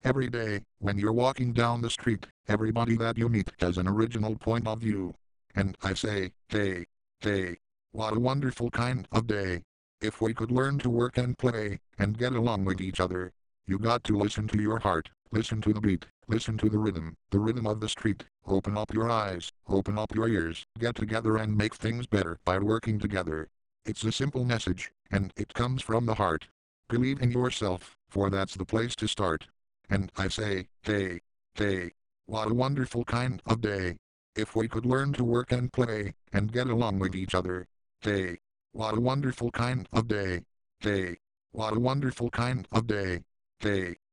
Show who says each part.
Speaker 1: Every day, when you're walking down the street, everybody that you meet has an original point of view. And I say, hey, hey, what a wonderful kind of day. If we could learn to work and play, and get along with each other. You got to listen to your heart, listen to the beat, listen to the rhythm of the street. Open up your eyes, open up your ears, get together and make things better by working together. It's a simple message, and it comes from the heart. Believe in yourself, for that's the place to start. And I say, hey, hey, what a wonderful kind of day. If we could learn to work and play, and get along with each other. Hey, what a wonderful kind of day. Hey, what a wonderful kind of day. Hey.